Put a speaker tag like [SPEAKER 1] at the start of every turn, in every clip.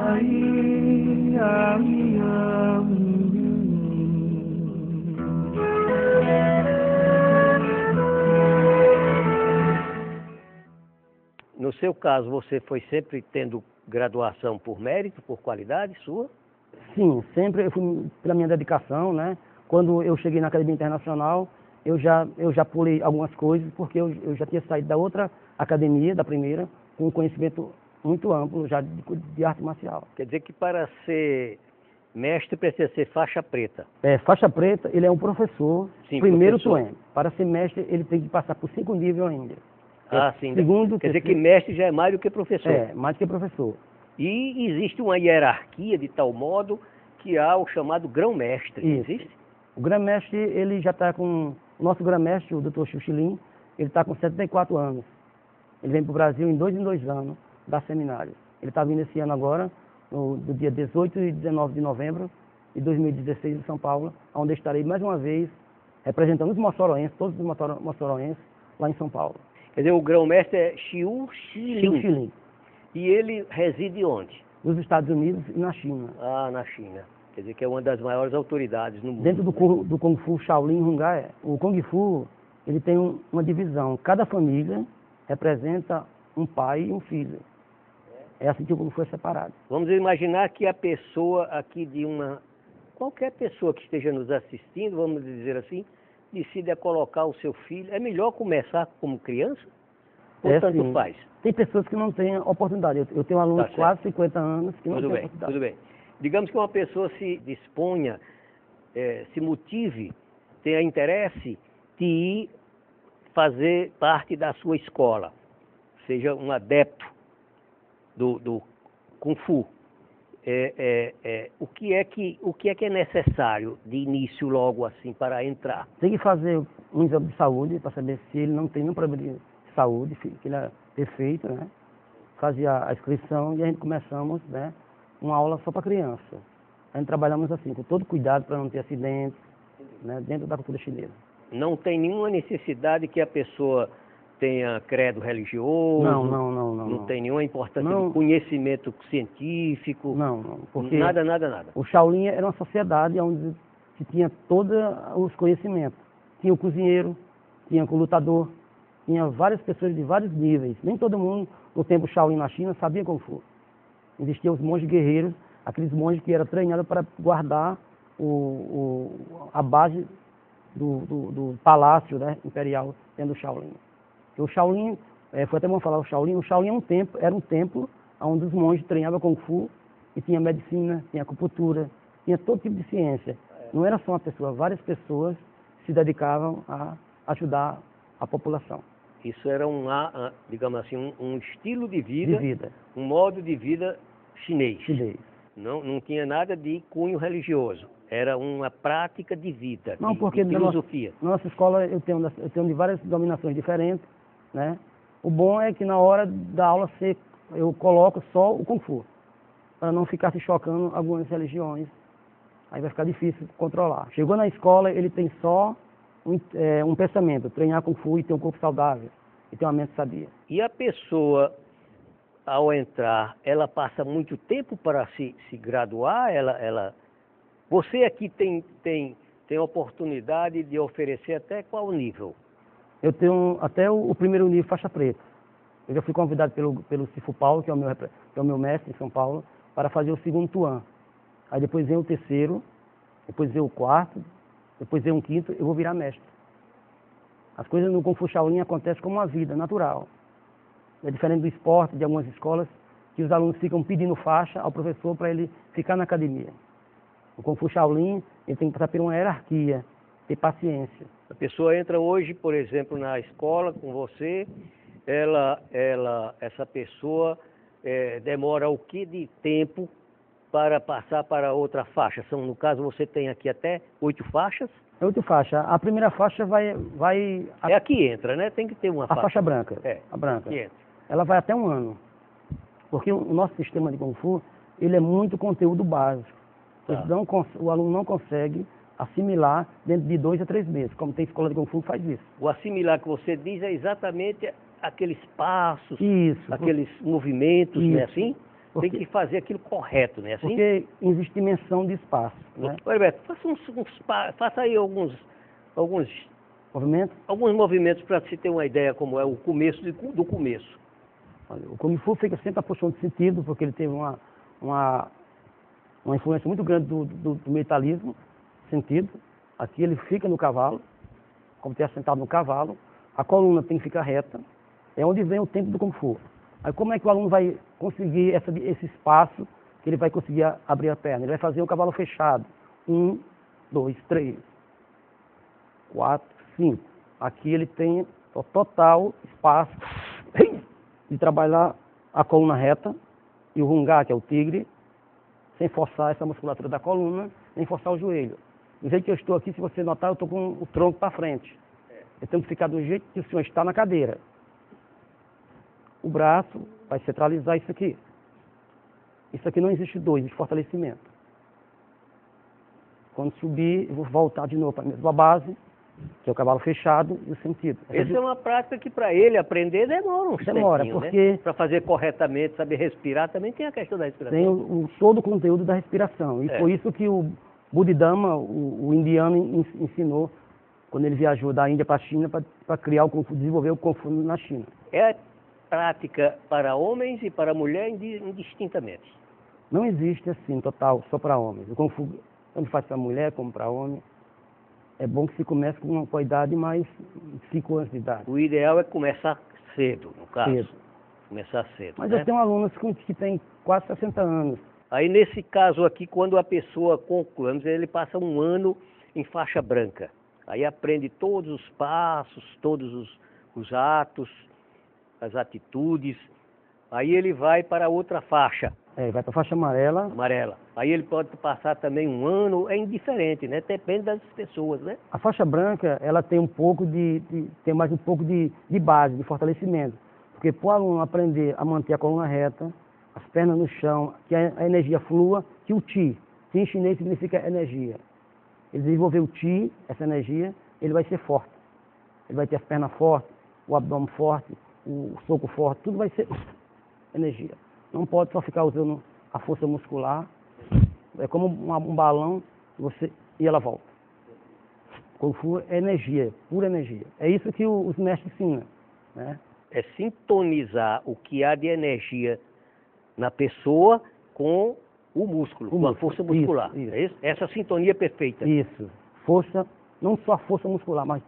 [SPEAKER 1] Ai, ai, ai.
[SPEAKER 2] No seu caso, você foi sempre tendo graduação por mérito, por qualidade sua?
[SPEAKER 3] Sim, sempre eu fui pela minha dedicação, né? Quando eu cheguei na Academia Internacional, eu já pulei algumas coisas, porque eu já tinha saído da outra academia, da primeira, com um conhecimento muito amplo já de arte marcial.
[SPEAKER 2] Quer dizer que para ser mestre precisa ser faixa preta.
[SPEAKER 3] Faixa preta, ele é um professor,
[SPEAKER 2] Sim,
[SPEAKER 3] primeiro
[SPEAKER 2] professor.
[SPEAKER 3] tuem. Para ser mestre, ele tem que passar por 5 níveis ainda.
[SPEAKER 2] Ah, sim.
[SPEAKER 3] Segundo,
[SPEAKER 2] Quer dizer que
[SPEAKER 3] terceiro,
[SPEAKER 2] mestre já é mais do que professor.
[SPEAKER 3] mais do que professor.
[SPEAKER 2] E existe uma hierarquia de tal modo que há o chamado grão-mestre,
[SPEAKER 3] Isso.
[SPEAKER 2] existe?
[SPEAKER 3] O grão-mestre, ele já está com... O nosso grão-mestre, o Dr. Xuxilin, ele está com 74 anos. Ele vem para o Brasil em 2 anos, dar seminário. Ele está vindo esse ano agora, do dia 18 e 19 de novembro de 2016, em São Paulo, onde eu estarei mais uma vez representando os moçoroenses, todos os moçoroenses, lá em São Paulo.
[SPEAKER 2] Quer dizer, o grão-mestre é Xuxilin.
[SPEAKER 3] Xuxilin,
[SPEAKER 2] E ele reside onde?
[SPEAKER 3] nos Estados Unidos e na China.
[SPEAKER 2] Ah, na China. Quer dizer que é uma das maiores autoridades no mundo.
[SPEAKER 3] Dentro do Kung Fu Shaolin Hungai, o Kung Fu, ele tem uma divisão. Cada família representa um pai e um filho. É assim que o Kung Fu é separado.
[SPEAKER 2] Vamos imaginar que a pessoa aqui de uma... Qualquer pessoa que esteja nos assistindo, vamos dizer assim, decide colocar o seu filho. É melhor começar como criança? Ou tanto
[SPEAKER 3] Sim.
[SPEAKER 2] faz?
[SPEAKER 3] Tem pessoas que não têm oportunidade. Eu tenho um aluno
[SPEAKER 2] Tá
[SPEAKER 3] de quase 50 anos que não tem oportunidade.
[SPEAKER 2] Tudo bem. Digamos que uma pessoa se disponha, se motive, tenha interesse de ir fazer parte da sua escola, seja um adepto do Kung Fu. O que é que é necessário de início logo assim para entrar?
[SPEAKER 3] Tem que fazer um exame de saúde para saber se ele não tem nenhum problema de saúde, que ele é perfeito, né? Fazer a inscrição e a gente começamos, né, uma aula só para criança. A gente trabalhamos assim, com todo cuidado para não ter acidentes, né, dentro da cultura chinesa.
[SPEAKER 2] Não tem nenhuma necessidade que a pessoa tenha credo religioso? Não tem nenhuma importância de conhecimento científico?
[SPEAKER 3] Não, porque
[SPEAKER 2] nada.
[SPEAKER 3] o Shaolin era uma sociedade onde se tinha todos os conhecimentos. Tinha o cozinheiro, tinha o lutador, tinha várias pessoas de vários níveis. Nem todo mundo, no tempo Shaolin na China, sabia Kung Fu. Existiam os monges guerreiros, aqueles monges que eram treinados para guardar a base do palácio, né, imperial dentro do Shaolin. Porque o Shaolin, foi até bom falar o Shaolin era um templo onde os monges treinavam Kung Fu e tinha medicina, tinha acupuntura, tinha todo tipo de ciência. Não era só uma pessoa, várias pessoas se dedicavam a ajudar a população.
[SPEAKER 2] Isso era digamos assim, um estilo de vida, um modo de vida chinês. Não tinha nada de cunho religioso. Era uma prática de vida, de filosofia.
[SPEAKER 3] Na nossa escola eu tenho de várias dominações diferentes, né? O bom é que na hora da aula eu coloco só o Kung Fu, para não ficar se chocando algumas religiões. Aí vai ficar difícil controlar. Chegou na escola, ele tem só um pensamento, treinar Kung Fu e ter um corpo saudável, e ter uma mente sadia.
[SPEAKER 2] E a pessoa, ao entrar, ela passa muito tempo para se graduar? Você aqui tem oportunidade de oferecer até qual nível?
[SPEAKER 3] Eu tenho até o primeiro nível faixa preta. Eu já fui convidado pelo Cifu Paulo, que é o meu mestre em São Paulo, para fazer o segundo tuan. Aí depois vem o terceiro, depois vem o quarto, depois vem o quinto, eu vou virar mestre. As coisas no Kung Fu Shaolin acontecem como uma vida natural. É diferente do esporte, de algumas escolas, que os alunos ficam pedindo faixa ao professor para ele ficar na academia. O Kung Fu Shaolin, ele tem que passar por uma hierarquia, ter paciência.
[SPEAKER 2] A pessoa entra hoje, por exemplo, na escola com você, essa pessoa demora o que de tempo para passar para outra faixa? No caso, você tem aqui até 8 faixas?
[SPEAKER 3] 8 faixas. A primeira faixa vai
[SPEAKER 2] É a que entra, né? Tem que ter uma faixa.
[SPEAKER 3] A faixa branca. A branca. Ela vai até 1 ano. Porque o nosso sistema de Kung Fu, ele é muito conteúdo básico. Tá. O aluno não consegue assimilar dentro de 2 a 3 meses, como tem escola de Kung Fu que faz isso.
[SPEAKER 2] O assimilar que você diz é exatamente aqueles passos,
[SPEAKER 3] isso,
[SPEAKER 2] aqueles movimentos,
[SPEAKER 3] isso.
[SPEAKER 2] não é assim? tem que fazer aquilo correto, né? Assim?
[SPEAKER 3] Porque existe dimensão de espaço, né?
[SPEAKER 2] Olha, Beto, faça aí alguns movimentos para se ter uma ideia como é o começo do começo.
[SPEAKER 3] Olha, o Kung Fu fica sempre a posição de sentido, porque ele teve uma influência muito grande do militarismo, sentido. Aqui ele fica no cavalo, como estiver sentado no cavalo, a coluna tem que ficar reta, é onde vem o tempo do Kung Fu. Aí como é que o aluno vai conseguir esse espaço que ele vai conseguir abrir a perna? Ele vai fazer um cavalo fechado. 1, 2, 3, 4, 5. Aqui ele tem o total espaço de trabalhar a coluna reta e o rungar, que é o tigre, sem forçar essa musculatura da coluna, nem forçar o joelho. Do jeito que eu estou aqui, se você notar, eu estou com o tronco para frente. Eu tenho que ficar do jeito que o senhor está na cadeira. O braço vai centralizar isso aqui. Isso aqui não existe dor, existe fortalecimento. Quando subir, eu vou voltar de novo para a mesma base, que é o cavalo fechado e o sentido.
[SPEAKER 2] Essa é uma prática que para ele aprender demora uns tempinho,
[SPEAKER 3] porque...
[SPEAKER 2] né? Para fazer corretamente, saber respirar, também tem a questão da respiração.
[SPEAKER 3] Tem todo o conteúdo da respiração. E foi isso que o Bodhidharma, o indiano, ensinou quando ele viajou da Índia para a China para criar o Kung Fu, desenvolver o Kung Fu na China.
[SPEAKER 2] É prática para homens e para mulher indistintamente.
[SPEAKER 3] Não existe assim, total, só para homens. O Kung Fu tanto faz para mulher como para homem. É bom que se comece com uma idade mais de 5 anos de idade.
[SPEAKER 2] O ideal é começar cedo, no caso.
[SPEAKER 3] Cedo.
[SPEAKER 2] Começar cedo.
[SPEAKER 3] Mas
[SPEAKER 2] né?
[SPEAKER 3] eu tenho alunos que têm quase 60 anos.
[SPEAKER 2] Aí nesse caso aqui, quando a pessoa conclui, vamos dizer, ele passa um ano em faixa branca. Aí aprende todos os passos, todos os atos, as atitudes. Aí ele vai para outra faixa.
[SPEAKER 3] Vai para a faixa amarela.
[SPEAKER 2] Amarela. Aí ele pode passar também um ano, é indiferente, né? Depende das pessoas, né?
[SPEAKER 3] A faixa branca, ela tem um pouco tem mais um pouco de base, de fortalecimento. Porque para o aluno aprender a manter a coluna reta, as pernas no chão, que a energia flua, que o Qi em chinês significa energia. Ele desenvolver o Qi, essa energia, ele vai ser forte. Ele vai ter as pernas fortes, o abdômen forte, o soco forte, tudo vai ser energia. Não pode só ficar usando a força muscular. É como um balão e ela volta. Kung Fu é energia, pura energia. É isso que os mestres ensinam, né?
[SPEAKER 2] É sintonizar o que há de energia na pessoa com o músculo, com a força muscular.
[SPEAKER 3] Isso.
[SPEAKER 2] É isso? Essa sintonia é perfeita.
[SPEAKER 3] Isso. Força, não só a força muscular, mas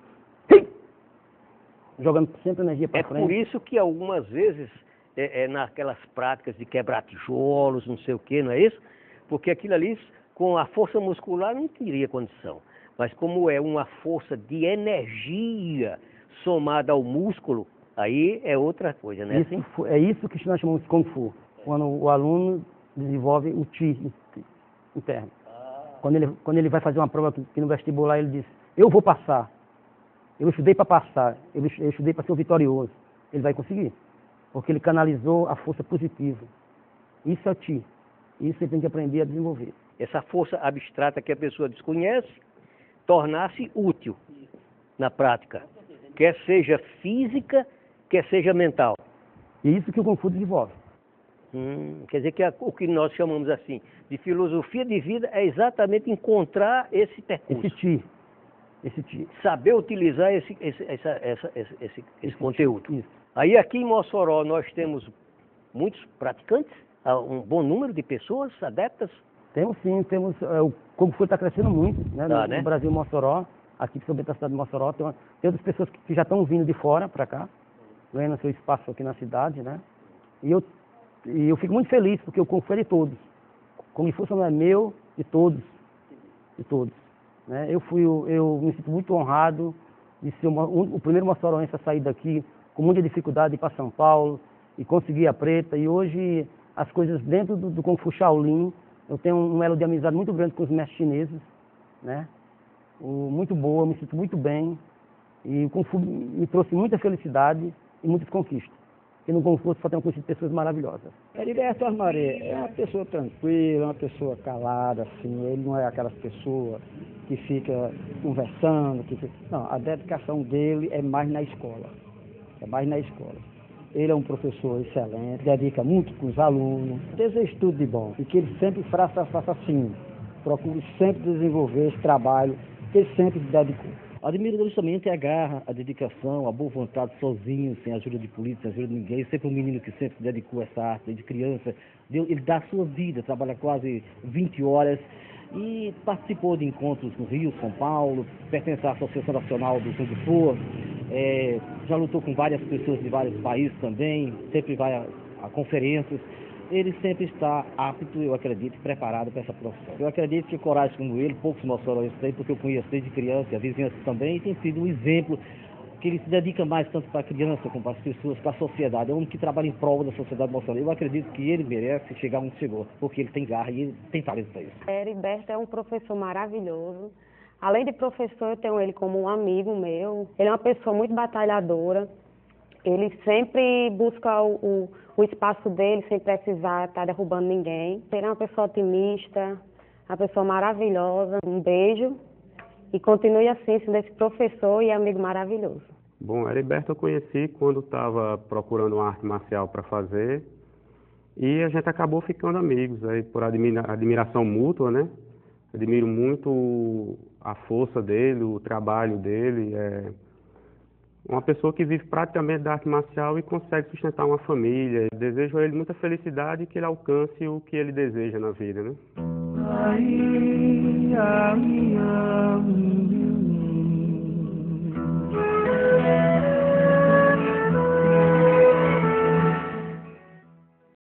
[SPEAKER 3] jogando sempre energia para frente.
[SPEAKER 2] É por isso que algumas vezes, naquelas práticas de quebrar tijolos, não sei o que, não é isso? Porque aquilo ali, com a força muscular, não teria condição. Mas como é uma força de energia somada ao músculo, aí é outra coisa, né?
[SPEAKER 3] É isso que nós chamamos de Kung Fu. Quando o aluno desenvolve o Qi interno. Quando ele vai fazer uma prova que no vestibular ele diz, eu vou passar. Eu estudei para passar. Eu estudei para ser um vitorioso. Ele vai conseguir. Porque ele canalizou a força positiva. Isso é Qi. Isso ele tem que aprender a desenvolver.
[SPEAKER 2] Essa força abstrata que a pessoa desconhece, tornar-se útil na prática. Quer seja física, quer seja mental.
[SPEAKER 3] E é isso que o Kung Fu desenvolve.
[SPEAKER 2] Quer dizer que o que nós chamamos assim de filosofia de vida é exatamente encontrar esse percurso.
[SPEAKER 3] Esse Qi.
[SPEAKER 2] Saber utilizar esse conteúdo.
[SPEAKER 3] Isso.
[SPEAKER 2] Aí aqui em Mossoró nós temos muitos praticantes, um bom número de pessoas adeptas.
[SPEAKER 3] Temos sim, o Kung Fu está crescendo muito, né? No Brasil, Mossoró, aqui principalmente na cidade de Mossoró, tem outras pessoas que já estão vindo de fora para cá, ganhando seu espaço aqui na cidade, né? E eu fico muito feliz, porque o Kung Fu é de todos. O Kung Fu só não é meu, de todos. Né? Eu me sinto muito honrado de ser o primeiro moçoroense a sair daqui com muita dificuldade, ir para São Paulo e conseguir a preta. E hoje as coisas dentro do Kung Fu Shaolin, eu tenho um elo de amizade muito grande com os mestres chineses, né? Muito boa, me sinto muito bem. E o Kung Fu me trouxe muita felicidade e muitas conquistas. Porque no Kung Fu só tenho conhecido pessoas maravilhosas.
[SPEAKER 4] Heriberto Armaré é uma pessoa tranquila, uma pessoa calada, assim. Ele não é aquelas pessoas que fica conversando. Não, a dedicação dele é mais na escola. Ele é um professor excelente, dedica muito com os alunos. Desejo tudo de bom e que ele sempre faça assim. Procure sempre desenvolver esse trabalho que ele sempre se dedicou.
[SPEAKER 5] Admiro justamente a garra, a dedicação, a boa vontade, sozinho, sem ajuda de polícia, sem ajuda de ninguém. Sempre um menino que sempre se dedicou a essa arte, desde criança. Ele dá a sua vida, trabalha quase 20 horas e participou de encontros no Rio, São Paulo, pertence à Associação Nacional do Kung Fu, já lutou com várias pessoas de vários países também, sempre vai a conferências. Ele sempre está apto, eu acredito, preparado para essa profissão. Eu acredito que coragem como ele, poucos mostraram isso aí, porque eu conheço desde criança, e a vizinhança também, e tem sido um exemplo que ele se dedica mais tanto para a criança como para as pessoas, para a sociedade. É um homem que trabalha em prol da sociedade moçambicana. Eu acredito que ele merece chegar onde chegou, porque ele tem garra e ele tem talento para isso.
[SPEAKER 6] Heriberto é um professor maravilhoso. Além de professor, eu tenho ele como um amigo meu. Ele é uma pessoa muito batalhadora. Ele sempre busca o espaço dele sem precisar estar derrubando ninguém. Ele é uma pessoa otimista, uma pessoa maravilhosa. Um beijo e continue assim, sendo esse professor e amigo maravilhoso.
[SPEAKER 7] Bom, Heriberto eu conheci quando estava procurando uma arte marcial para fazer e a gente acabou ficando amigos, aí por admiração mútua, né? Admiro muito a força dele, o trabalho dele. Uma pessoa que vive praticamente da arte marcial e consegue sustentar uma família. Eu desejo a ele muita felicidade e que ele alcance o que ele deseja na vida, né?